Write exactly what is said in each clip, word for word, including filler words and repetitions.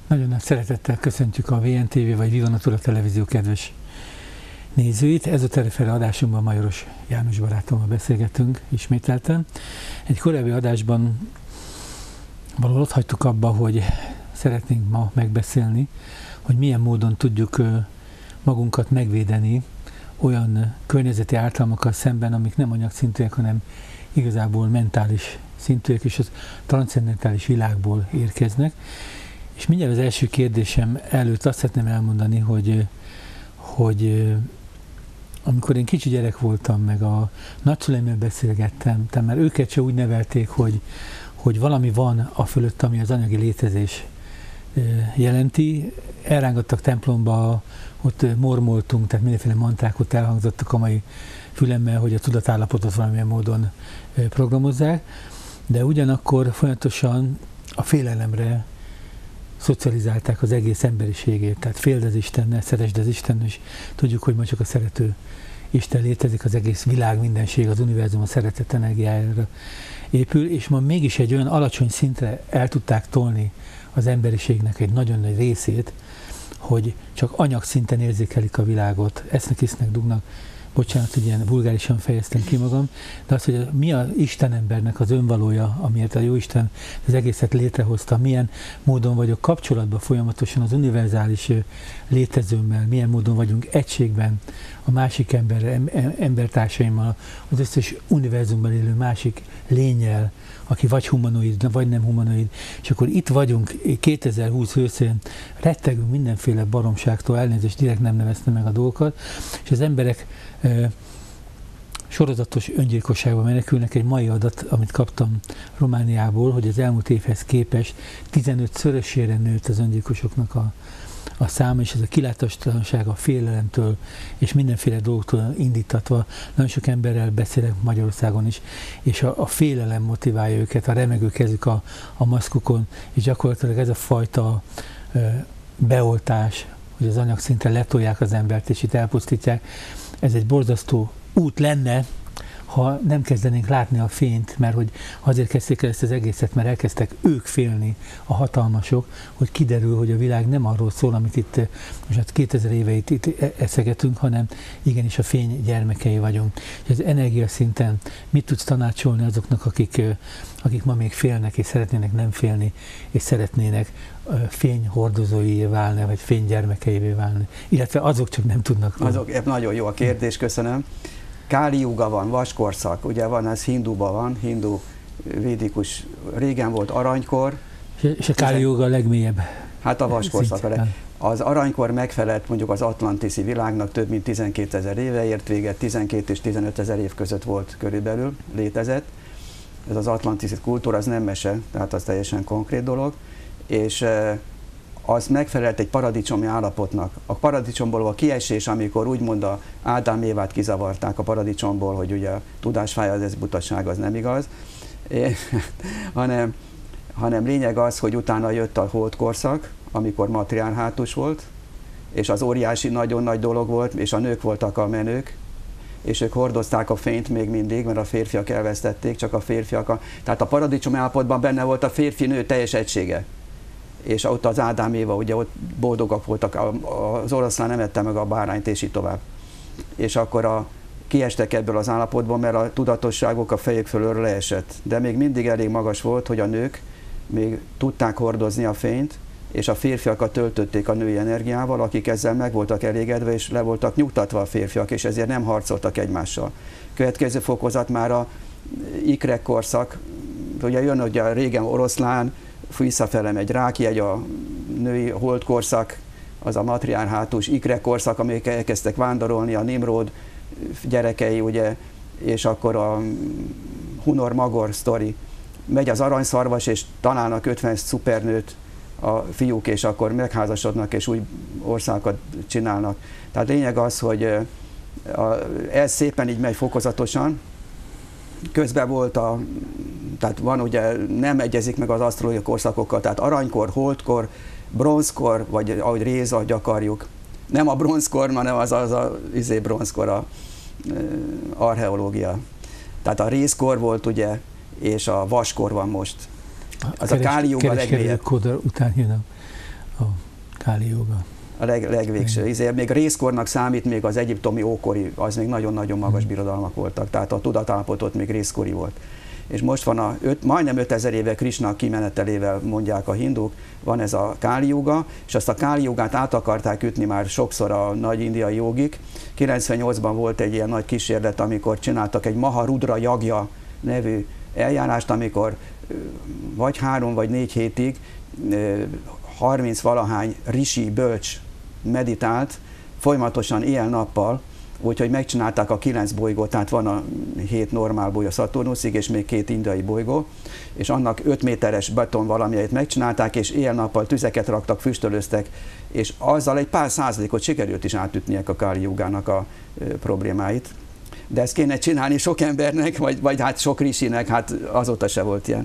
Nagyon nagy szeretettel köszöntjük a vé en té vé vagy Viva Natura televízió kedves nézőit. Ezoterifere adásunkban Majoros János barátommal beszélgetünk ismételten. Egy korábbi adásban valahol ott hagytuk abba, hogy szeretnénk ma megbeszélni, hogy milyen módon tudjuk magunkat megvédeni olyan környezeti ártalmakkal szemben, amik nem anyagszintűek, hanem igazából mentális szintűek, és az transzcendentális világból érkeznek. És mindjárt az első kérdésem előtt azt szeretném elmondani, hogy, hogy amikor én kicsi gyerek voltam, meg a nagyszüleimmel beszélgettem, tehát már őket se úgy nevelték, hogy, hogy valami van a fölött, ami az anyagi létezés jelenti. Elrángattak templomba, ott mormoltunk, tehát mindenféle mantrák ott elhangzottak a mai fülemmel, hogy a tudatállapotot valamilyen módon programozzák, de ugyanakkor folyamatosan a félelemre szocializálták az egész emberiségét, tehát féld az Istennel, szeresd az Istennel, és tudjuk, hogy ma csak a szerető Isten létezik, az egész világ, mindenség, az univerzum a szeretet energiájára épül, és ma mégis egy olyan alacsony szintre el tudták tolni az emberiségnek egy nagyon nagy részét, hogy csak anyagszinten érzékelik a világot, esznek, isznek, dugnak, bocsánat, hogy ilyen vulgárisan fejeztem ki magam, de az, hogy mi az Istenembernek az önvalója, amiért a Jóisten az egészet létrehozta, milyen módon vagyok kapcsolatban folyamatosan az univerzális létezőmmel, milyen módon vagyunk egységben a másik ember, embertársaimmal, az összes univerzumban élő másik lénnyel, aki vagy humanoid, vagy nem humanoid, és akkor itt vagyunk kétezer-húsz őszén, rettegünk mindenféle baromságtól, elnézést, direkt nem neveztem meg a dolgokat, és az emberek e, sorozatos öngyilkosságba menekülnek. Egy mai adat, amit kaptam Romániából, hogy az elmúlt évhez képest tizenötszörösére nőtt az öngyilkosoknak a, a száma, és ez a kilátástalanság a félelemtől és mindenféle dolgoktól indítatva. Nagyon sok emberrel beszélek Magyarországon is, és a, a félelem motiválja őket, a remegő kezük a, a maszkukon, és gyakorlatilag ez a fajta e, beoltás, hogy az anyagszintre letolják az embert, és itt elpusztítják, ez egy borzasztó út lenne, ha nem kezdenénk látni a fényt, mert hogy azért kezdték el ezt az egészet, mert elkezdtek ők félni, a hatalmasok, hogy kiderül, hogy a világ nem arról szól, amit itt most hát kétezer éveit itt eszegetünk, hanem igenis a fény gyermekei vagyunk. És az energiaszinten mit tudsz tanácsolni azoknak, akik, akik ma még félnek, és szeretnének nem félni, és szeretnének fényhordozóié válni, vagy fénygyermekeivé válni, illetve azok csak nem tudnak. Azok, nagyon jó a kérdés, köszönöm. Káli juga van, vaskorszak, ugye van, ez hinduban van, hindu védikus, régen volt aranykor. És a káli juga a legmélyebb. Hát a vaskorszak. Az aranykor megfelelt mondjuk az atlantiszi világnak, több mint tizenkétezer éve ért véget, tizenkét és tizenöt ezer év között volt körülbelül, létezett. Ez az atlantiszi kultúra, az nem mese, tehát az teljesen konkrét dolog, és az megfelelt egy paradicsomi állapotnak. A paradicsomból a kiesés, amikor úgymond a Ádám Évát kizavarták a paradicsomból, hogy ugye a tudásfája, az ez butaság, az nem igaz, é, hanem, hanem lényeg az, hogy utána jött a holdkorszak, amikor matriarhátus volt, és az óriási nagyon nagy dolog volt, és a nők voltak a menők, és ők hordozták a fényt még mindig, mert a férfiak elvesztették, csak a férfiak. A, tehát a paradicsomi állapotban benne volt a férfi-nő teljes egysége. És ott az Ádám Éva, ugye ott boldogak voltak, az oroszlán nem ette meg a bárányt, és így tovább. És akkor a, kiestek ebből az állapotból, mert a tudatosságok a fejük fölől leesett. De még mindig elég magas volt, hogy a nők még tudták hordozni a fényt, és a férfiakat töltötték a női energiával, akik ezzel meg voltak elégedve, és le voltak nyugtatva a férfiak, és ezért nem harcoltak egymással. Következő fokozat már a ikrek korszak, ugye jön ugye régen oroszlán, visszafele megy rákjegy, a női holdkorszak, az a matriarhátus, ikrek korszak, amelyek elkezdtek vándorolni, a Nimród gyerekei, ugye, és akkor a Hunor Magor sztori. Megy az aranyszarvas, és találnak ötven szupernőt a fiúk, és akkor megházasodnak, és új országokat csinálnak. Tehát lényeg az, hogy ez szépen így megy fokozatosan. Közben volt a, tehát van ugye, nem egyezik meg az asztrológiai korszakokkal, tehát aranykor, holdkor, bronzkor, vagy ahogy réz, ahogy akarjuk. Nem a bronzkor, hanem az az a izé bronzkor, a e, archeológia. Tehát a rézkor volt ugye, és a vaskor van most. Az a kálium a legmélyebb. Kereskedők után jön a, a Káli jóga. A leg, legvégső. Ezért még részkornak számít, még az egyiptomi ókori, az még nagyon-nagyon magas birodalmak voltak, tehát a tudatállapotot még részkori volt. És most van a öt, majdnem ötezer éve Krisna kimenetelével mondják a hinduk, van ez a Káli jóga, és azt a Káli jógát át akarták ütni már sokszor a nagy indiai jogik. kilencvennyolcban volt egy ilyen nagy kísérlet, amikor csináltak egy Maharudra Yagya nevű eljárást, amikor vagy három vagy négy hétig harminc valahány rishi bölcs meditált, folyamatosan éjjel-nappal, úgyhogy megcsinálták a kilenc bolygót, tehát van a hét normál bolygó Szaturnuszig, és még két indiai bolygó, és annak öt méteres beton valamelyet megcsinálták, és éjjel-nappal tüzeket raktak, füstölöztek, és azzal egy pár százalékot sikerült is átütniek a Káli jógának a e, problémáit. De ezt kéne csinálni sok embernek, vagy, vagy hát sok risinek, hát azóta se volt ilyen.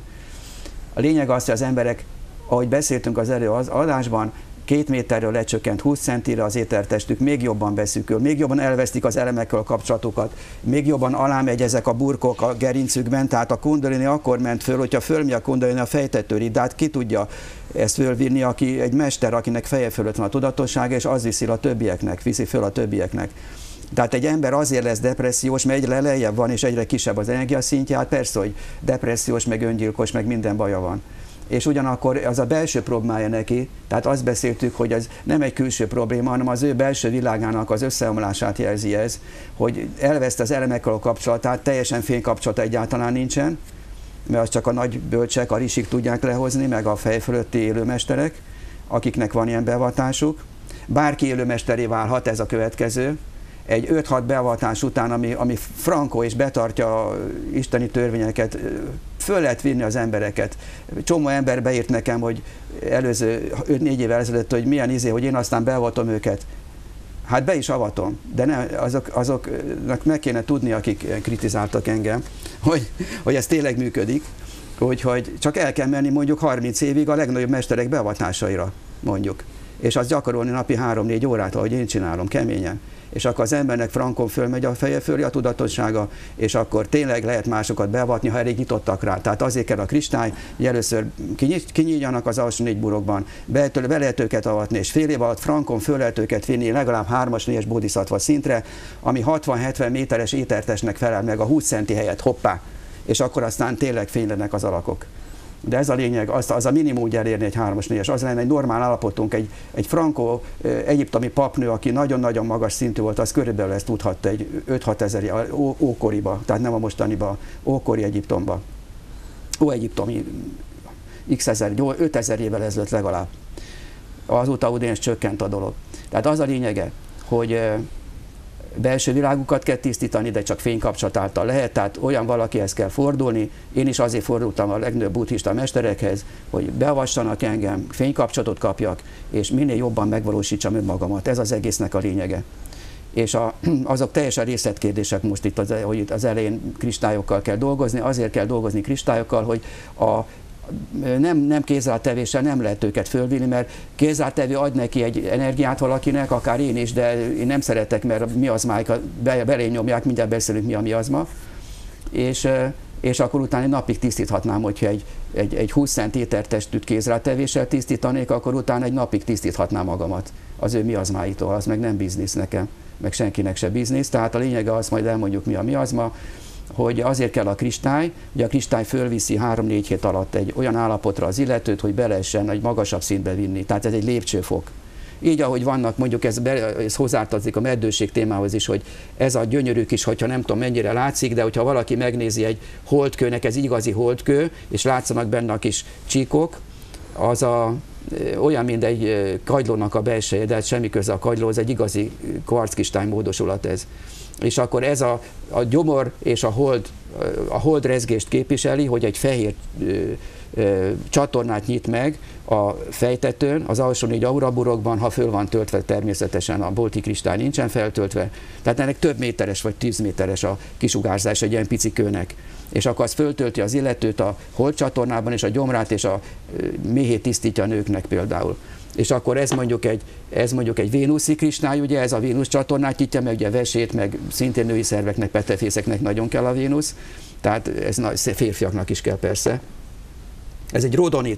A lényeg az, hogy az emberek, ahogy beszéltünk az előadásban, két méterről lecsökkent húsz centire az étertestük, még jobban beszűkül, még jobban elvesztik az elemekkel a kapcsolatukat, még jobban alámegy ezek a burkok a gerincükben, tehát a kundalini akkor ment föl, hogyha fölmegy a kundalini a fejtetőri, de hát ki tudja ezt fölvinni, aki egy mester, akinek feje fölött van a tudatossága, és az viszi a többieknek, viszi föl a többieknek. Tehát egy ember azért lesz depressziós, mert egyre lejjebb van, és egyre kisebb az energiaszintje, hát persze, hogy depressziós, meg öngyilkos, meg minden baja van. És ugyanakkor az a belső problémája neki, tehát azt beszéltük, hogy ez nem egy külső probléma, hanem az ő belső világának az összeomlását jelzi ez, hogy elveszte az elemekkel a kapcsolatát, teljesen fénykapcsolata egyáltalán nincsen, mert az csak a nagy bölcsek, a risik tudják lehozni, meg a fej fölötti élőmesterek, akiknek van ilyen beavatásuk. Bárki élőmesteré válhat, ez a következő. Egy öt-hat beavatás után, ami, ami frankó és betartja a isteni törvényeket, föl lehet vinni az embereket. Csomó ember beírt nekem, hogy előző öt-négy évvel ezelőtt, hogy milyen izé, hogy én aztán beavatom őket. Hát be is avatom, de nem, azok, azoknak meg kéne tudni, akik kritizáltak engem, hogy, hogy ez tényleg működik, úgyhogy csak el kell menni mondjuk harminc évig a legnagyobb mesterek beavatásaira, mondjuk. És azt gyakorolni napi három-négy órát, ahogy én csinálom, keményen. És akkor az embernek frankon fölmegy a feje fölé a tudatossága, és akkor tényleg lehet másokat beavatni, ha elég nyitottak rá. Tehát azért kell a kristály, hogy először kinyíljanak az alsó négy burokban, be, be lehet őket avatni, és fél év alatt frankon föl lehet őket vinni legalább hármas, négyes bodhisattva szintre, ami hatvan-hetven méteres étertestnek felel meg a húsz centi helyett, hoppá, és akkor aztán tényleg fénylenek az alakok. De ez a lényeg, az, az a minimum úgy elérni egy hármas, négyes, az lenne egy normál állapotunk, egy, egy frankó egyiptomi papnő, aki nagyon-nagyon magas szintű volt, az körülbelül ezt tudhatta egy öt-hat ezer ó, ókoriba, tehát nem a mostaniba, ókori Egyiptomba. Ó-egyiptomi x ezer, ötezer évvel ezelőtt legalább. Azóta ugyanis csökkent a dolog. Tehát az a lényege, hogy belső világukat kell tisztítani, de csak fénykapcsolat által lehet, tehát olyan valakihez kell fordulni. Én is azért fordultam a legnagyobb buddhista mesterekhez, hogy beavassanak engem, fénykapcsolatot kapjak, és minél jobban megvalósítsam önmagamat. Ez az egésznek a lényege. És a, azok teljesen részletkérdések most itt, az, hogy itt az elején kristályokkal kell dolgozni, azért kell dolgozni kristályokkal, hogy a Nem, nem kézzeltevéssel nem lehet őket fölvinni, mert kézzeltevő ad neki egy energiát valakinek, akár én is, de én nem szeretek, mert miazmáikat be, belé nyomják, mindjárt beszélünk, mi a miazma. És, és akkor utána egy napig tisztíthatnám, hogyha egy, egy, egy húsz cent étertestűt kézzeltevéssel tisztítanék, akkor utána egy napig tisztíthatnám magamat az ő miazmáitól, az meg nem biznisz nekem, meg senkinek se biznisz. Tehát a lényege az, majd elmondjuk, mi a miazma, hogy azért kell a kristály, hogy a kristály fölviszi három-négy hét alatt egy olyan állapotra az illetőt, hogy be lehessen egy magasabb szintbe vinni. Tehát ez egy lépcsőfok. Így, ahogy vannak, mondjuk ez, ez hozzátartozik a meddőség témához is, hogy ez a gyönyörű kis, hogyha nem tudom mennyire látszik, de hogyha valaki megnézi egy holdkőnek, ez igazi holdkő, és látszanak benne a kis csíkok, az a, olyan, mint egy kagylónak a belseje, de semmi köze a kagylóhoz, egy igazi kvarckristály módosulat ez. És akkor ez a, a gyomor és a hold, a hold rezgést képviseli, hogy egy fehér ö, ö, csatornát nyit meg a fejtetőn, az alsó négy auraburokban, ha föl van töltve, természetesen a bolti kristály nincsen feltöltve, tehát ennek több méteres vagy tíz méteres a kisugárzás egy ilyen pici kőnek. És akkor az föltölti az illetőt a hold csatornában, és a gyomrát és a méhét tisztítja a nőknek például. És akkor ez mondjuk egy, ez mondjuk egy vénuszi kristály, ugye ez a Vénusz csatornát nyitja, meg ugye vesét, meg szintén női szerveknek, petefészeknek nagyon kell a Vénusz, tehát ez férfiaknak is kell persze. Ez egy rodonit.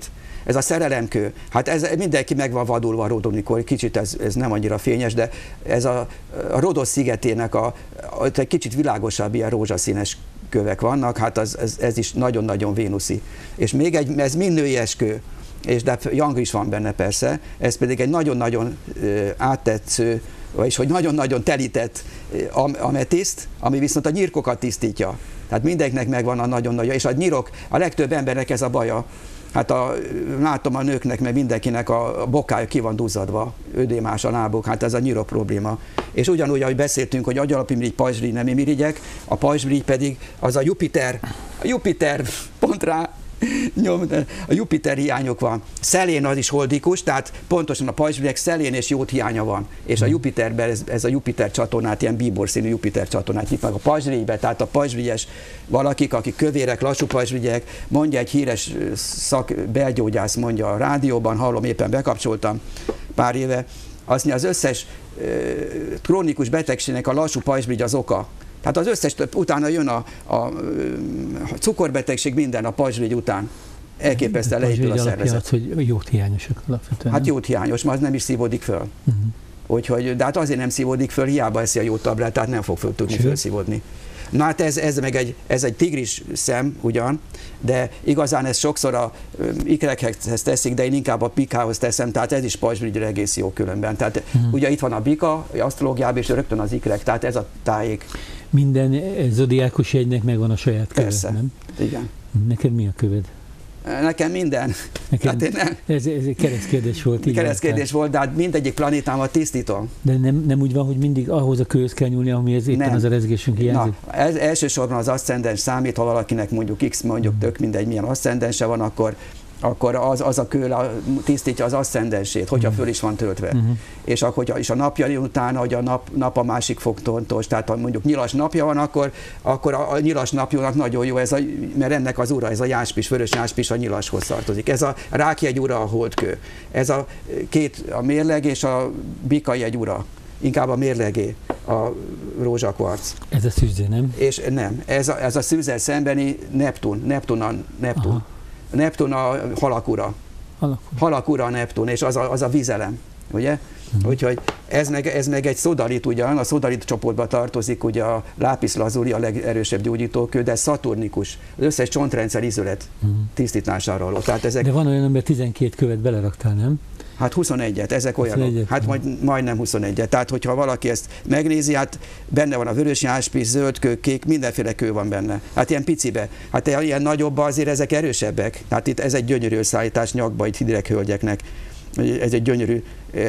ez a szerelemkő, hát ez mindenki meg van vadulva a Rodon, kicsit ez, ez nem annyira fényes, de ez a, a Rodos szigetének a, a, egy kicsit világosabb, ilyen rózsaszínes kövek vannak, hát az, ez, ez is nagyon-nagyon vénuszi. És még egy, ez mind női eskő, és de yang is van benne persze, ez pedig egy nagyon-nagyon áttetsző, vagyis hogy nagyon-nagyon telített ametiszt, ami viszont a nyírkokat tisztítja. Tehát mindenkinek megvan a nagyon-nagyon, és a nyírok, a legtöbb embernek ez a baja. Hát a, látom a nőknek, meg mindenkinek a bokája ki van duzzadva, ödémás a lábuk, hát ez a nyírok probléma. És ugyanúgy, ahogy beszéltünk, hogy agyalapimirigy, pajzsmirigy, nemi mirigyek, a pajzsmirigy pedig az a Jupiter, a Jupiter pont rá, nyom, a Jupiter hiányok van. Szelén az is holdikus, tehát pontosan a pajzsmirigyek szelén és jód hiánya van. És a Jupiterben ez, ez a Jupiter csatornát, ilyen bíborszínű Jupiter csatornát nyit meg a pajzsmirigybe, tehát a pajzsmirigyes valakik, akik kövérek, lassú pajzsmirigyek, mondja egy híres szak, belgyógyász, mondja a rádióban, hallom, éppen bekapcsoltam pár éve, azt mondja, az összes e, krónikus betegségnek a lassú pajzsmirigy az oka. Tehát az összes, utána jön a, a, a cukorbetegség minden a pajzsmirigy után. Elképesztően leépül a szervezet. Hogy jódhiányosak alapvetően. Hát jódhiányos, mert az nem is szívódik föl. Uh-huh. Úgyhogy, de hát azért nem szívódik föl, hiába eszi a jódtablát, tehát nem fog föl tudni fölszívódni. Na hát ez, ez meg egy, ez egy tigris szem ugyan, de igazán ez sokszor a ikrekhez teszik, de én inkább a bikához teszem, tehát ez is pajzsmirigyre egész jó különben. Tehát uh-huh. ugye itt van a bika, asztrológiában, és rögtön az ikrek, tehát ez a tájék. Minden zodiákus jegynek megvan a saját köve, persze, nem? Igen. Neked mi a köved? Nekem minden. Nekem, hát nem, ez, ez egy keresztkérdés volt. Keresztkérdés volt, de hát mindegyik planétámat tisztítom. De nem, nem úgy van, hogy mindig ahhoz a kőhöz kell nyúlni, amihez éppen nem. Az a rezgésünk hiányzik? Na, ez, elsősorban az aszcendens számít, ha valakinek mondjuk X, mondjuk hmm. tök mindegy, milyen aszcendense van, akkor akkor az, az a kő tisztítja az aszcendensét, hogyha föl is van töltve. Uh-huh. És akkor, és a napja után, hogy a nap, nap a másik fogtontos, tehát ha mondjuk nyilas napja van, akkor, akkor a, a nyilas napjónak nagyon jó, ez a, mert ennek az ura, ez a jáspis, vörös jáspis a nyilashoz tartozik. Ez a rákjegy ura, a holdkő. Ez a két, a mérleg és a bikajegy ura. Inkább a mérlegé, a rózsakvarc. Ez a szűző, nem? És nem, ez a, ez a szűzzel szembeni Neptun, Neptun a Neptun. Aha. Neptun a halakura. Halakura. Halakura a Neptun, és az a, az a vizelem, ugye? Uh-huh. Úgyhogy ez meg, ez meg egy szodalit ugyan, a szodalit csoportba tartozik, ugye a lápis lazuli a legerősebb gyógyítókő, de szaturnikus, az összes csontrendszer izület uh-huh. tisztításáról. Tehát ezek... De van olyan, amiben tizenkét követ beleraktál, nem? Hát huszonegyet, ezek olyanok. Hát majd, majdnem huszonegyet. Tehát, hogyha valaki ezt megnézi, hát benne van a vörös jáspis, zöld kő, kék, mindenféle kő van benne. Hát ilyen picibe. Hát ilyen nagyobban azért ezek erősebbek. Tehát itt ez egy gyönyörű szállítás nyakba, itt hideghölgyeknek. Ez egy gyönyörű e,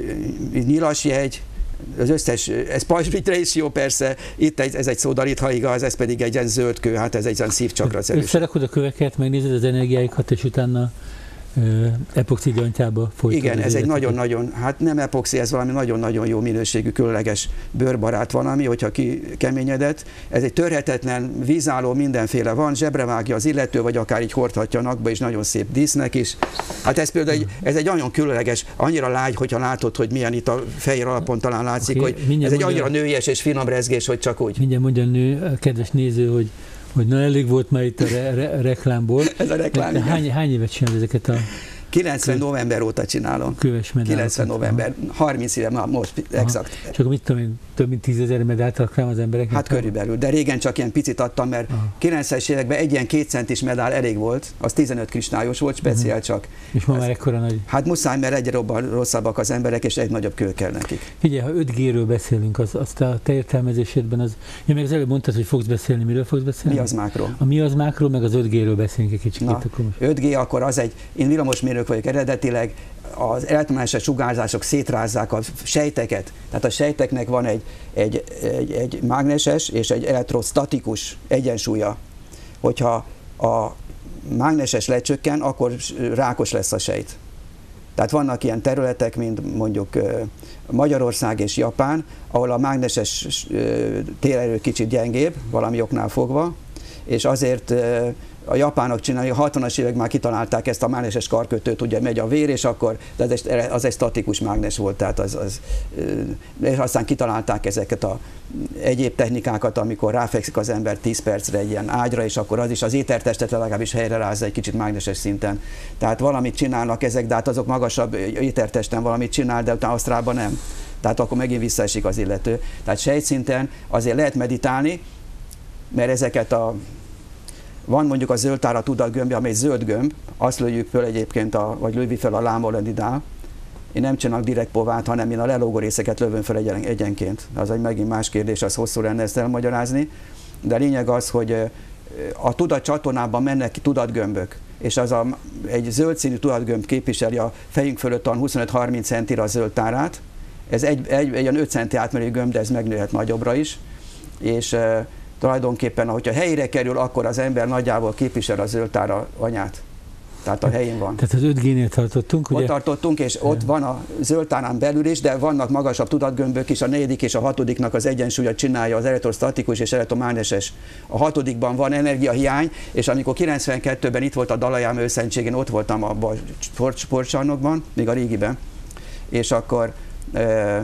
nyilasjegy, az összes, ez pajzsmirigyre is jó persze, itt egy, ez egy szódalit, ha igaz, ez pedig egy ilyen zöld kő, hát ez egy ilyen szívcsakraszerűs. Összerakod a köveket, megnézed az energiáikat, és utána epoxi gyantjába folytod. Igen, ez egy nagyon-nagyon, hát nem epoxi, ez valami nagyon-nagyon jó minőségű, különleges bőrbarát valami, hogyha kikeményedett. Ez egy törhetetlen, vízálló, mindenféle van, zsebre vágja az illető, vagy akár így hordhatja a nakba, és nagyon szép dísznek is. Hát ez például egy, ez egy nagyon különleges, annyira lágy, hogyha látod, hogy milyen itt a fehér alapon talán látszik, okay, hogy ez egy annyira mondja, nőies és finom rezgés, hogy csak úgy. Mindjárt mondja a nő, a kedves néző, hogy hogy na elég volt már itt a re- re- reklámból. Ez a reklám. Hány, hány évet csinálod ezeket a... kilencven november óta csinálom. Köves medálokat. kilencven november, harminc éve, na most, exakt. Csak mit tudom én, több mint tízezer medált raktam az embereknek? Hát körülbelül, de régen csak ilyen picit adtam, mert aha. kilencvenes években egy ilyen két centis medál elég volt, az tizenöt kristályos volt, speciál uh-huh. csak. És ma már ekkora nagy? Hát muszáj, mert egyre robban rosszabbak az emberek, és egy nagyobb kő kell nekik. Figyelj, ha öt G-ről beszélünk, az, azt a te értelmezésedben az... Ja, meg az előbb mondtad, hogy fogsz beszélni, miről fogsz beszélni? Mi az mákról? A mi az mákról, meg az öt G-ről beszélünk egy kicsit. Na, öt G akkor az egy, én villamosmérnök vagyok eredetileg, az elektromágneses sugárzások szétrázzák a sejteket. Tehát a sejteknek van egy, egy, egy, egy mágneses és egy elektrostatikus egyensúlya. Hogyha a mágneses lecsökken, akkor rákos lesz a sejt. Tehát vannak ilyen területek, mint mondjuk Magyarország és Japán, ahol a mágneses térerő kicsit gyengébb, valami oknál fogva, és azért a japánok csinálják, a hatvanas évek már kitalálták ezt a mágneses karkötőt, ugye megy a vér, és akkor de az egy, az egy statikus mágnes volt, tehát az, az, és aztán kitalálták ezeket a egyéb technikákat, amikor ráfekszik az ember tíz percre egy ilyen ágyra, és akkor az is az étertestet legalábbis helyre rázza egy kicsit mágneses szinten. Tehát valamit csinálnak ezek, de hát azok magasabb étertesten valamit csinál, de utána asztrálban nem. Tehát akkor megint visszaesik az illető. Tehát sejtszinten azért lehet meditálni, mert ezeket a van mondjuk a zöldtára tudatgömbje, amely zöld gömb, azt lőjük föl egyébként, a, vagy lővi fel a lámolendidál. Én nem csinálok direkt povát, hanem én a lelógó részeket lövöm fel egyen, egyenként. Az egy megint más kérdés, az hosszú lenne ezt elmagyarázni. De a lényeg az, hogy a tudatcsatornában mennek ki tudatgömbök, és az a, egy zöld színű tudatgömb képviseli a fejünk fölött a huszonöt-harminc centire a zöldtárát. Ez egy, egy, egy öt centi átmérőjű gömb, de ez megnőhet nagyobbra is. És tulajdonképpen, ahogyha helyére kerül, akkor az ember nagyjából képvisel a zöldtára anyát. Tehát a helyén van. Tehát az öt G-nél tartottunk, ugye? Ott tartottunk, és ott van a zöldtárán belül is, de vannak magasabb tudatgömbök is, a negyedik és a hatodiknak az egyensúlyat csinálja az elektrostatikus és elektromágneses. A hatodikban van energiahiány, és amikor kilencvenkettőben itt volt a Dalai Láma őszentségén, ott voltam abban a sportcsarnokban, még a régiben, és akkor e,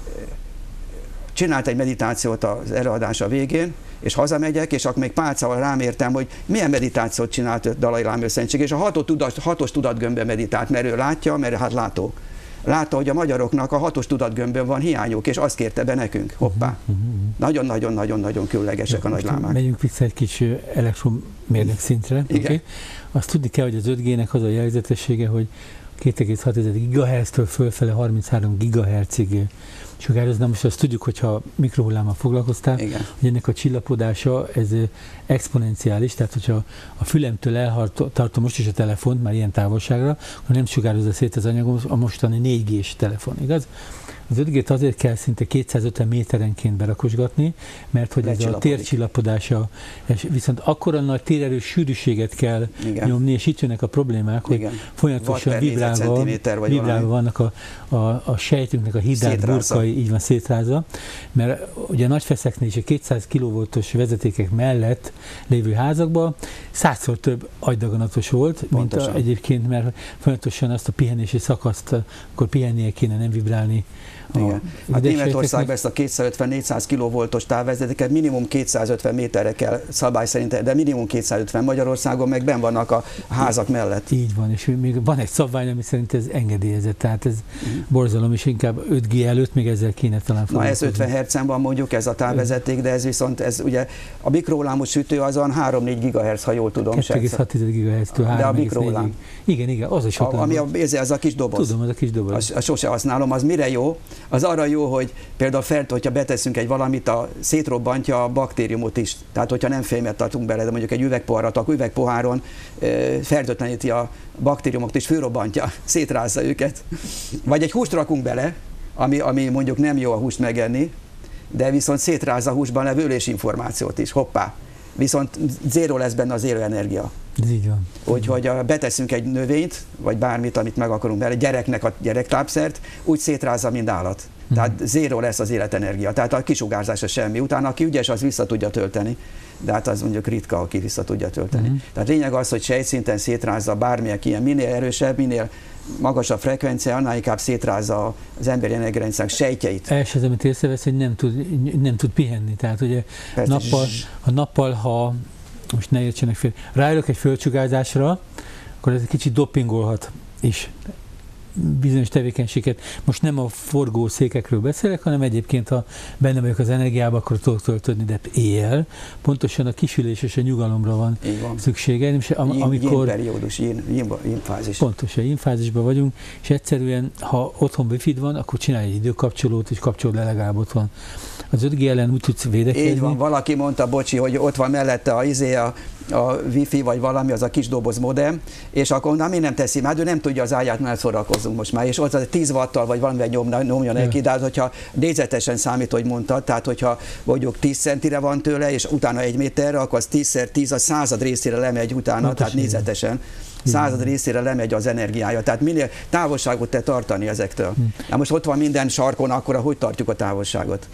csinált egy meditációt az előadása végén, és hazamegyek, és akkor még pálcával rám értem, hogy milyen meditációt csinált Dalai Láma őszentség, és a hatos, tudat, hatos tudatgömbben meditált, mert ő látja, mert hát látó. Látta, hogy a magyaroknak a hatos tudatgömbön van hiányuk, és azt kérte be nekünk. Hoppá. Nagyon-nagyon-nagyon-nagyon különlegesek a nagy lámák. Megyünk vissza egy kis elektromérnök szintre. Okay. Azt tudni kell, hogy az öt G-nek az a jellegzetessége, hogy két egész hat gigahertztől fölfele harminchárom gigahertzig sugározna. Most azt tudjuk, hogyha mikrohullámmal foglalkoztál, igen, hogy ennek a csillapodása ez exponenciális, tehát hogyha a fülemtől eltartom most is a telefont, már ilyen távolságra, akkor nem sugározza szét az anyagom a mostani négy G-s telefon, igaz? Az öt G-t azért kell szinte kétszázötven méterenként berakosgatni, mert hogy ez a tércsillapodása, viszont akkora nagy térerős sűrűséget kell, igen, nyomni, és itt jönnek a problémák, hogy igen, folyamatosan vibrálva, vibrálva vannak a, a, a sejtünknek a hidrát burkai, így van, szétrázva, mert ugye a nagyfeszeknél és a kétszáz kilovoltos vezetékek mellett lévő házakban százszor több agydaganatos volt, pontosan, mint a, egyébként, mert folyamatosan azt a pihenési szakaszt, akkor pihennie kéne, nem vibrálni. Igen. Hát Németországban ezt a kétszázötven-négyszáz kilovoltos távvezetéket minimum kétszázötven méterre kell szabály szerint, de minimum kétszázötven, Magyarországon meg benn vannak a házak mellett. Így van, és még van egy szabvány, ami szerint ez engedélyezett, tehát ez mm. borzalom, és inkább öt G előtt még ezzel kéne talán foglalkozni. Na ez ötven hertzen van mondjuk ez a távvezeték, de ez viszont ez ugye a mikrohullámú sütő azon három-négy gigahertz, ha jól tudom. kettő egész hat gigahertztől de a mikrohullám. Igen, igen, az is ott. Ami a, ez, ez a kis doboz. Tudom, az a kis doboz. Az, az sose használom, az mire jó? Az arra jó, hogy például felt, hogyha beteszünk egy valamit, a, szétrobbantja a baktériumot is. Tehát, hogyha nem fémet tartunk bele, de mondjuk egy üvegpoharat, akkor üvegpoháron e, fertőtleníti a baktériumokat és fölrobbantja, szétrázza őket. Vagy egy húst rakunk bele, ami, ami mondjuk nem jó a húst megenni, de viszont szétrázza a húsban levő ölésinformációt is. Hoppá! Viszont zéro lesz benne az élő energia. Ez így van. Úgyhogy beteszünk egy növényt, vagy bármit, amit meg akarunk bele, gyereknek a gyerektápszert, úgy szétrázza, mint állat. Mm. Tehát zéro lesz az életenergia. Tehát a kisugárzása semmi. Utána, aki ügyes, az vissza tudja tölteni. De hát az mondjuk ritka, aki vissza tudja tölteni. Mm. Tehát lényeg az, hogy sejtszinten szétrázza bármilyen ilyen, minél erősebb, minél magasabb frekvencia, annál inkább szétrázza az emberi energiarendszernek sejtjeit. Els az, amit észrevesz, hogy nem tud, nem tud pihenni. Tehát ugye nappal, a nappal, ha most ne értsenek fél, rájövök egy földsugárzásra, akkor ez egy kicsit dopingolhat is bizonyos tevékenységet. Most nem a forgó székekről beszélek, hanem egyébként, ha benne vagyok az energiába, akkor tudok töltődni, de éjjel pontosan a kisülés és a nyugalomra van, van. szüksége. És am, amikor yin periódus, yin, yin, yin fázis. Pontosan, yin fázisban vagyunk, és egyszerűen, ha otthon wifi van, akkor csinálj egy időkapcsolót, és kapcsolod le legalább otthon. Az öt G ellen úgy tudsz védekezni. Így van, valaki mondta, bocsi, hogy ott van mellette a, izé, a, a wifi, vagy valami, az a kis doboz modem, és akkor na, mi nem teszi, mert ő nem tudja az ágyát, mert szórakozzunk most már, és ott az tíz watttal, vagy valamivel nyomja, nyomja neki, de hát, hogyha négyzetesen számít, hogy mondtad, tehát hogyha mondjuk tíz centire van tőle, és utána egy méterre, akkor az tízszer tíz, a század részére lemegy utána, Pontos tehát négyzetesen. Század részére lemegy az energiája, tehát minél távolságot te tartani ezektől. Hmm. Na most ott van minden sarkon, akkor hogy tartjuk a távolságot?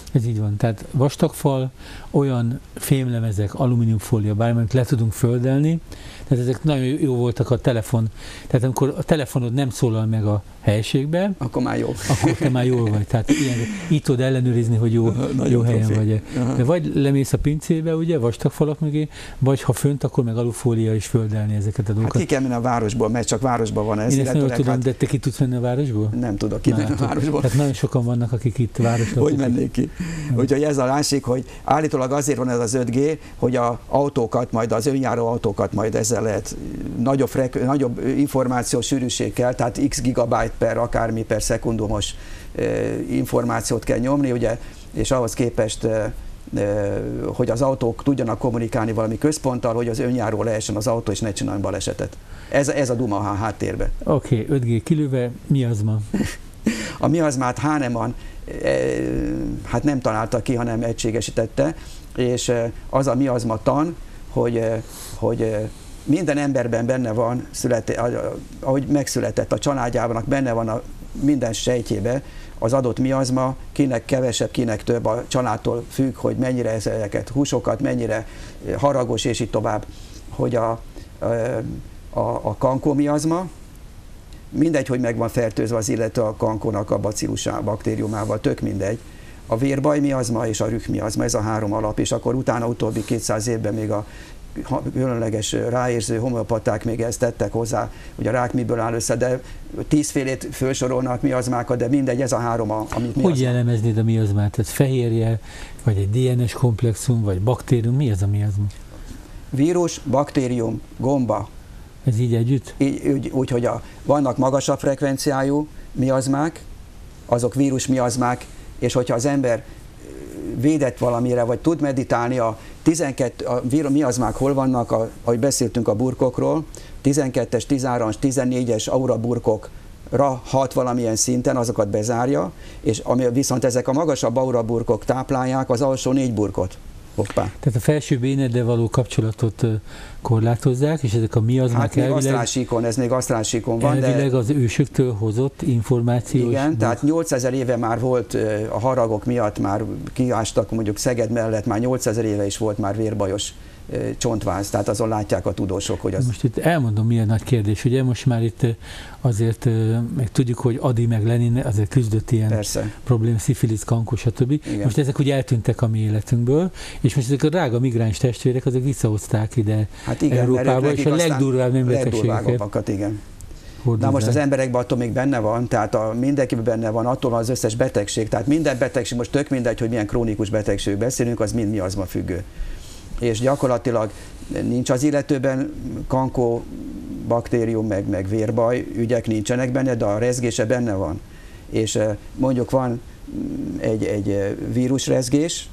Ez így van. Tehát vastagfal, olyan fémlemezek, alumíniumfólia, bármilyen le tudunk földelni, tehát ezek nagyon jó voltak a telefon. Tehát amikor a telefonod nem szólal meg a helységbe, akkor már jó. Akkor te már jól vagy. Tehát ilyen, így tudod ellenőrizni, hogy jó, jó helyen vagy. De vagy lemész a pincébe, ugye, vastag falak mögé, vagy ha fönt, akkor meg alufólia is földelni ezeket a dolgokat. Hát ki kell menni a városból, mert csak városban van ez. Én ezt nem tudom, hát... de te ki tudsz menni a városból? Nem tudok kimenni a városból. Tehát nagyon sokan vannak, akik itt városban. Hogy mennék ki? Úgyhogy ez a másik, hogy állítólag azért van ez az öt G, hogy az autókat, majd az önjáró autókat majd ezzel lehet nagyobb, frek, nagyobb információs sűrűség kell, tehát x gigabyte per akármi per szekundumos eh, információt kell nyomni, ugye, és ahhoz képest eh, hogy az autók tudjanak kommunikálni valami központtal, hogy az önjáró lehessen az autó, és ne csináljon balesetet. Ez, ez a duma a háttérbe. Oké, okay, öt G kilőve, miazma? A miazmát Hahnemann hát nem találta ki, hanem egységesítette, és az a miazma tan, hogy, hogy minden emberben benne van, születe, ahogy megszületett a családjának, benne van a minden sejtjébe az adott miazma, kinek kevesebb, kinek több, a családtól függ, hogy mennyire ezeket húsokat, mennyire haragos, és így tovább, hogy a, a, a kankómiazma, mindegy, hogy meg van fertőzve az illető a kankónak a bacillusával, baktériumával, tök mindegy. A vérbajmiazma és a rühmiazma, ez a három alap, és akkor utána utóbbi kétszáz évben még a különleges ráérző homeopaták még ezt tettek hozzá, hogy a rák miből áll össze, de tízfélét felsorolnak miazmákat, de mindegy, ez a három, amit miazma. Hogy jellemeznéd a miazmát? Ez fehérje, vagy egy dé en es komplexum, vagy baktérium? Mi ez a miazma? Vírus, baktérium, gomba. Ez így együtt? Így, úgy, úgy, hogy a, vannak magasabb frekvenciájú miazmák, azok vírus miazmák, és hogyha az ember védett valamire, vagy tud meditálni, a tizenkét, a miazmák hol vannak, a, ahogy beszéltünk a burkokról, tizenkettes, tizenhármas, tizennégyes aura burkokra hat valamilyen szinten, azokat bezárja, és ami, viszont ezek a magasabb aura burkok táplálják az alsó négy burkot. Hoppá. Tehát a felső béneddel való kapcsolatot korlátozzák, és ezek a miazmák hát még elvileg... asztrálsíkon, ez még asztrálsíkon van, elvileg de... az ősöktől hozott információs... Igen, buk. Tehát nyolcezer éve már volt, a haragok miatt már kiástak, mondjuk Szeged mellett már nyolcezer éve is volt már vérbajos csontváz, tehát azon látják a tudósok, hogy az... Most itt elmondom, milyen nagy kérdés, ugye most már itt azért meg tudjuk, hogy Adi meg Lenin azért küzdött ilyen problém, szifilisz, kankó, stb. Igen. Most ezek ugye eltűntek a mi életünkből, és most ezek a drága migráns testvérek, azok visszahozták ide hát igen, Európába, és a legdurvább nembetegségeket. Igen. Na most az emberekben attól még benne van, tehát a, mindenkiben benne van, attól van az összes betegség, tehát minden betegség, most tök mindegy, hogy milyen krónikus betegségről beszélünk, az mind miazma függő. És gyakorlatilag nincs az illetőben kankó, baktérium, meg, meg vérbaj, ügyek nincsenek benne, de a rezgése benne van. És mondjuk van egy, egy vírusrezgés,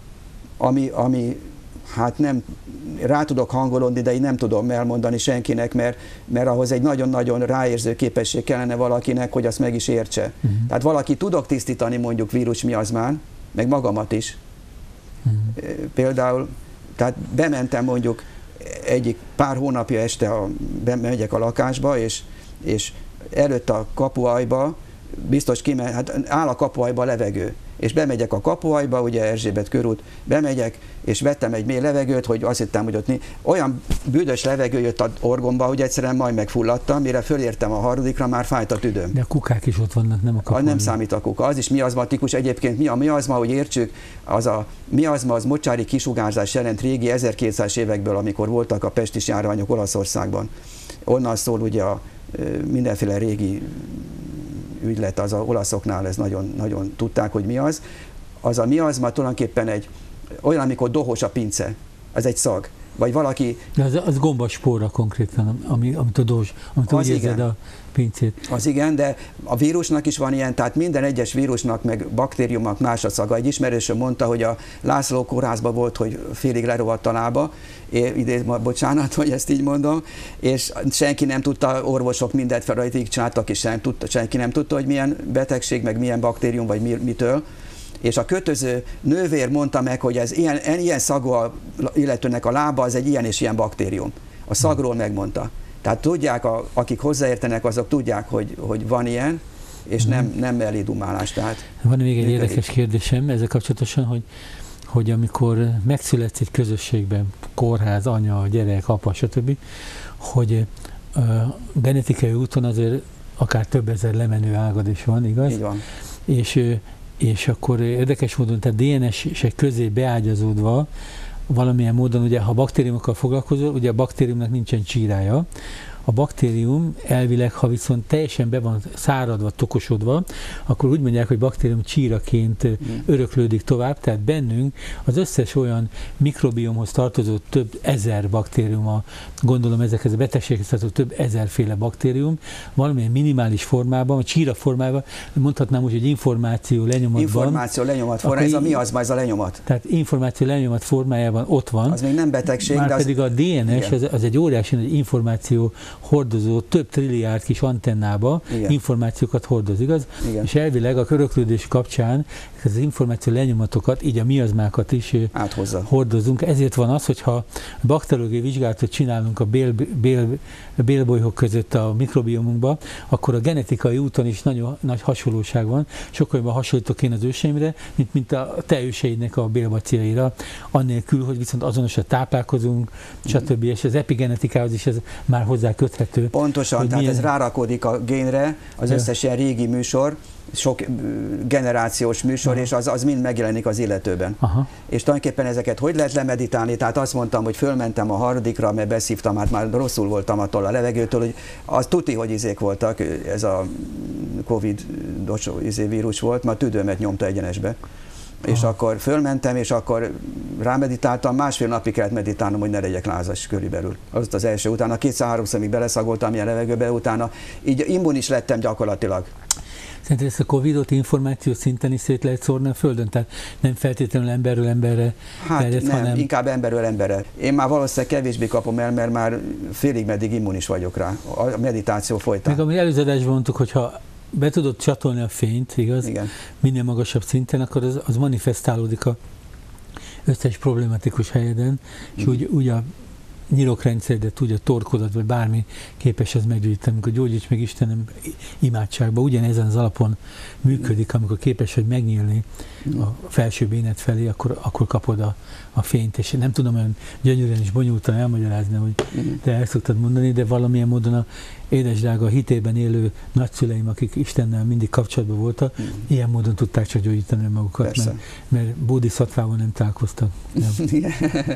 ami, ami hát nem, rá tudok hangolódni, de én nem tudom elmondani senkinek, mert, mert ahhoz egy nagyon-nagyon ráérző képesség kellene valakinek, hogy azt meg is értse. Uh-huh. Tehát valaki tudok tisztítani mondjuk vírusmiazmán, meg magamat is. Uh-huh. Például tehát bementem mondjuk egyik pár hónapja este, a, bemegyek a lakásba, és, és előtt a kapuajba, biztos kimegy, hát áll a kapuajba a levegő, és bemegyek a kapuajba, ugye Erzsébet körút, bemegyek, és vettem egy mély levegőt, hogy azt hittem, hogy ott mi, olyan büdös levegő jött az orgomba, hogy egyszerűen majd megfulladtam, mire fölértem a harmadikra, már fájt a tüdőm. De a kukák is ott vannak, nem a kapuajban. Nem számít a kuka, az is miazmatikus, egyébként mi a miazma, hogy értsük, az a miazma, az mocsári kisugárzás jelent régi ezerkétszázas évekből, amikor voltak a pestis járványok Olaszországban. Onnan szól ugye a mindenféle régi ügylet, az a olaszoknál ez nagyon, nagyon tudták, hogy mi az. Az a miazma tulajdonképpen egy olyan, amikor dohos a pince, az egy szag. Vagy valaki... De az, az gombaspóra konkrétan, ami, amit a dohos, amit úgy érzed a pincét. Az igen, de a vírusnak is van ilyen, tehát minden egyes vírusnak, meg baktériumnak más a szaga. Egy ismerősöm mondta, hogy a László kórházban volt, hogy félig lerovadt a lába, idén, bocsánat, hogy ezt így mondom, és senki nem tudta, orvosok mindent felrajtig csináltak, és sem tudta, senki nem tudta, hogy milyen betegség, meg milyen baktérium, vagy mi, mitől. És a kötöző nővér mondta meg, hogy ez ilyen, ilyen szagú a illetőnek a lába, az egy ilyen és ilyen baktérium. A szagról megmondta. Tehát tudják, a, akik hozzáértenek, azok tudják, hogy, hogy van ilyen, és uh-huh. nem, nem elidumálás. Tehát van még egy érdekes kérdésem ezzel kapcsolatosan, hogy, hogy amikor megszületsz egy közösségben, kórház, anya, gyerek, apa, stb., hogy uh, genetikai úton azért akár több ezer lemenő ágad is van, igaz? Így van. És, és akkor érdekes módon, tehát dé en es-ek közé beágyazódva, valamilyen módon, ugye, ha baktériumokkal foglalkozol, ugye a baktériumnak nincsen csírája. A baktérium elvileg, ha viszont teljesen be van száradva, tokosodva, akkor úgy mondják, hogy baktérium csíraként öröklődik tovább, tehát bennünk az összes olyan mikrobiomhoz tartozó több ezer baktérium, gondolom ezekhez a betegséghez tartozó több ezerféle baktérium, valamilyen minimális formában, csíra formában, mondhatnám úgy, hogy információ lenyomatban. Információ lenyomat formájában, ez a mi az, ez a lenyomat? Tehát információ lenyomat formájában ott van. Az még nem betegség, már de az... pedig a dé en es az, az egy óriási nagy információ hordozó, több trilliárd kis antennába igen. információkat hordoz, igaz? Igen. És elvileg a öröklődés kapcsán az információ lenyomatokat, így a miazmákat is áthozza. Hordozunk. Ezért van az, hogyha bakteriológiai vizsgálatot csinálunk a bél, bél, bélbolyhok között a mikrobiomunkba, akkor a genetikai úton is nagyon nagy hasonlóság van. Sokkal jobban hasonlítok én az őseimre, mint, mint a te őseidnek a bélbacilljaira, annélkül, hogy viszont azonosan táplálkozunk, stb. És az epigenetikához is ez már hozzá köthető. Pontosan, tehát milyen... ez rárakódik a génre, az összes ilyen régi műsor, sok generációs műsor, aha. és az, az mind megjelenik az illetőben. Aha. És tulajdonképpen ezeket hogy lehet lemeditálni? Tehát azt mondtam, hogy fölmentem a harmadikra, mert beszívtam, hát már rosszul voltam attól a levegőtől, hogy az tuti, hogy izék voltak, ez a Covid izé vírus volt, már tüdőmet nyomta egyenesbe. Aha. És akkor fölmentem, és akkor rámeditáltam, másfél napig kellett meditálnom, hogy ne legyek lázas körülbelül. Az az első, utána kétszer-háromszor még beleszagoltam ilyen levegőbe, utána így immunis lettem gyakorlatilag. Szerintem ezt a Covidot információ szinten is szét lehet szórni a Földön? Tehát nem feltétlenül emberről emberre hát terjed, nem, hanem... inkább emberről emberre. Én már valószínűleg kevésbé kapom el, mert már félig meddig immunis vagyok rá a meditáció folytán. Meg ami előző adásban mondtuk, hogyha be tudod csatolni a fényt, igaz? Igen. Minél magasabb szinten, akkor az, az manifestálódik a összes problematikus helyeden, mm. és úgy, úgy a nyirokrendszeredet, úgy a torkodat, vagy bármi képes ez meggyógyítani, amikor gyógyíts meg Istenem imádságba, ugyanezen az alapon működik, amikor képes vagy megnyílni a felső bénet felé, akkor, akkor kapod a, a fényt, és nem tudom olyan gyönyörűen és bonyolultan elmagyarázni, hogy te el szoktad mondani, de valamilyen módon a édesdrága hitében élő nagyszüleim, akik Istennel mindig kapcsolatban voltak, mm. ilyen módon tudták csak gyógyítani magukat, mert, mert bodhiszattvával nem találkoztak. Igen.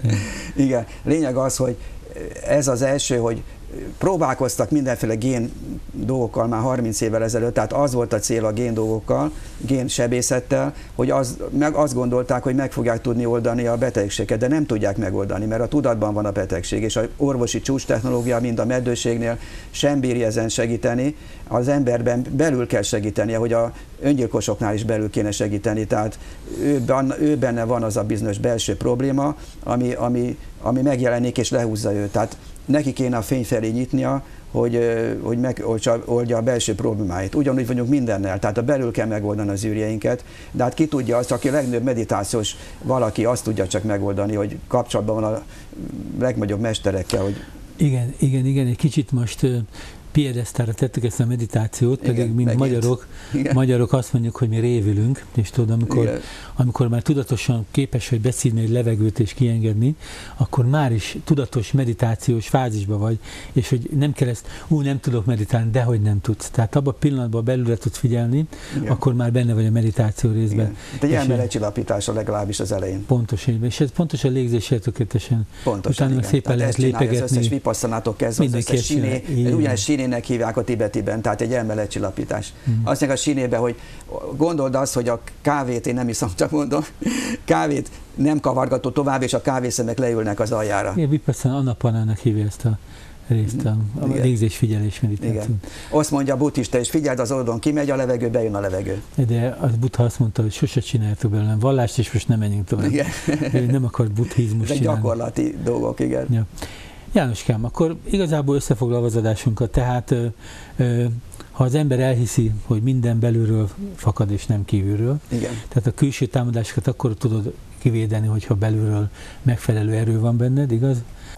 Igen. Lényeg az, hogy ez az első, hogy próbálkoztak mindenféle gén dolgokkal már harminc évvel ezelőtt, tehát az volt a cél a gén dolgokkal, gén sebészettel, hogy az, meg azt gondolták, hogy meg fogják tudni oldani a betegséget, de nem tudják megoldani, mert a tudatban van a betegség, és a orvosi csúcs technológia, mind a meddőségnél sem bírja ezen segíteni, az emberben belül kell segítenie, hogy a öngyilkosoknál is belül kéne segíteni, tehát ő, ő benne van az a bizonyos belső probléma, ami, ami, ami megjelenik és lehúzza őt. Tehát neki kéne a fény felé nyitnia, hogy, hogy megoldja a belső problémáit. Ugyanúgy vagyunk mindennel, tehát a belül kell megoldani az űrjeinket, de hát ki tudja azt, aki a legnagyobb meditációs valaki, azt tudja csak megoldani, hogy kapcsolatban van a legnagyobb mesterekkel. Hogy... Igen, igen, igen, egy kicsit most piedesztára tettük ezt a meditációt, pedig igen, mint magyarok, magyarok azt mondjuk, hogy mi révülünk, és tudod, amikor, amikor már tudatosan képes vagy beszívni egy levegőt és kiengedni, akkor már is tudatos meditációs fázisban vagy, és hogy nem kell ezt, ú, nem tudok meditálni, dehogy nem tudsz. Tehát abban a pillanatban belülre tudsz figyelni, igen. akkor már benne vagy a meditáció részben. De egy elméletcsillapítása legalábbis az elején. Pontosan, és ez pontos a légzéssel tökéletesen. Pontosan, utána szépen tehát lehet lépegetni. Az összes vipasszanátok kezdve, az összes síné, ugyanis sínének hívják a tibetiben, tehát egy elméletcsillapítás. Mm. Azt mondják a sínébe, hogy gondold azt, hogy a kávét, én nem iszom, csak mondom, kávét nem kavargató tovább, és a kávészemek leülnek az aljára. Igen, vipasszana anapanának hívja ezt a részt, a, a légzésfigyelés meditáció. Azt mondja a buddhista, és figyeld az oldon, kimegy a levegő, bejön a levegő. De az Buddha azt mondta, hogy sose csináljátok belőlem vallást, és most nem menjünk tovább. Igen. Nem akart buddhizmus csinálni. Gyakorlati dolgok, igen. Ja. Jánoskám, akkor igazából összefoglalva az adásunkat, tehát ö, ö, ha az ember elhiszi, hogy minden belülről fakad és nem kívülről, igen. tehát a külső támadásokat akkor tudod kivédeni, hogyha belülről megfelelő erő van benned, igaz?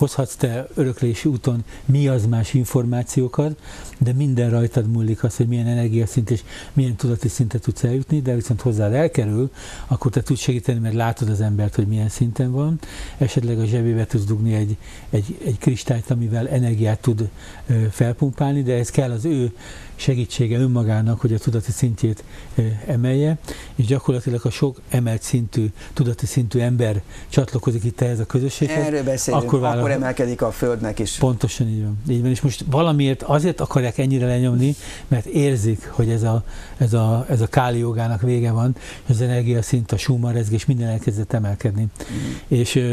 hozhatsz te öröklési úton mi az más információkat, de minden rajtad múlik az, hogy milyen energiaszint és milyen tudati szintet tudsz eljutni, de viszont hozzád elkerül, akkor te tudsz segíteni, mert látod az embert, hogy milyen szinten van, esetleg a zsebébe tudsz dugni egy, egy, egy kristályt, amivel energiát tud felpumpálni, de ez kell az ő segítsége önmagának, hogy a tudati szintjét emelje, és gyakorlatilag a sok emelt szintű, tudati szintű ember csatlakozik itt ehhez a közösséghez. Erről beszélünk, akkor, vállal... akkor emelkedik a Földnek is. Pontosan így van. Így van. És most valamiért azért akarják ennyire lenyomni, mert érzik, hogy ez a, ez a, ez a káli jogának vége van, és az energiaszint, a sumarezgés, minden elkezdett emelkedni. Mm. És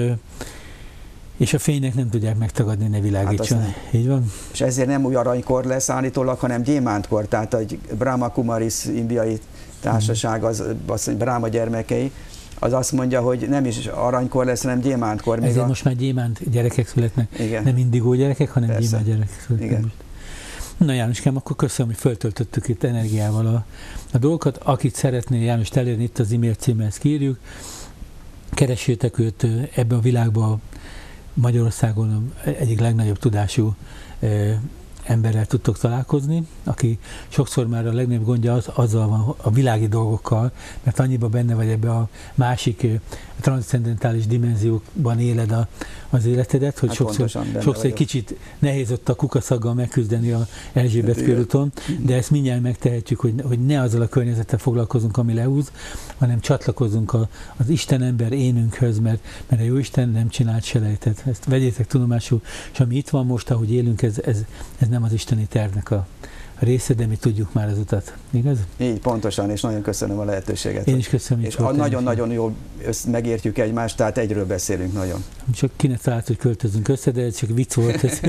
és a fénynek nem tudják megtagadni, ne világítson. Hát így van? És ezért nem új aranykor lesz állítólag, hanem gyémántkor, tehát egy Brahma Kumaris indiai társaság, az, az Brahma gyermekei, az azt mondja, hogy nem is aranykor lesz, hanem gyémántkor. Ezért a... most már gyémánt gyerekek születnek. Igen. Nem indigó gyerekek, hanem Persze. gyémánt gyerekek születnek. Igen. Most. Na Jánoskám, akkor köszönöm, hogy föltöltöttük itt energiával a, a dolgokat. Akit szeretné Jánost elérni, itt az e-mail címhez kiírjuk. Keressétek őt ebbe a világba, Magyarországon egyik legnagyobb tudású eh, emberrel tudtok találkozni, aki sokszor már a legnagyobb gondja az, azzal van, a világi dolgokkal, mert annyiba benne vagy ebbe a másik eh, transzcendentális dimenzióban éled a, az életedet, hogy hát sokszor, sokszor egy kicsit nehéz ott a kukaszaggal megküzdeni a Erzsébet körúton, de ezt mindjárt megtehetjük, hogy, hogy ne azzal a környezettel foglalkozunk, ami lehúz, hanem csatlakozzunk a, az Isten ember énünkhöz, mert, mert a Jóisten nem csinált selejtet. Ezt vegyétek tudomásul, és ami itt van most, ahogy élünk, ez, ez, ez nem az isteni tervnek a része, de mi tudjuk már az utat, igaz? Így, pontosan, és nagyon köszönöm a lehetőséget. Én is köszönöm. És nagyon-nagyon jól megértjük egymást, tehát egyről beszélünk nagyon. Csak ki ne talált, hogy költözünk össze, de ez csak vicc volt. Ez.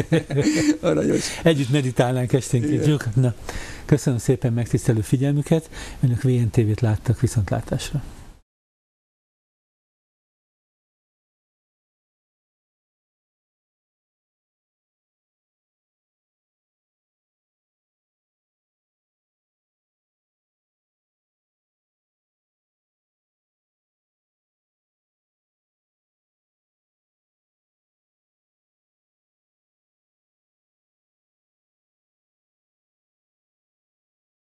Együtt meditálnánk esténként. Na, köszönöm szépen megtisztelő figyelmüket. Önök vé en té vét láttak, viszontlátásra.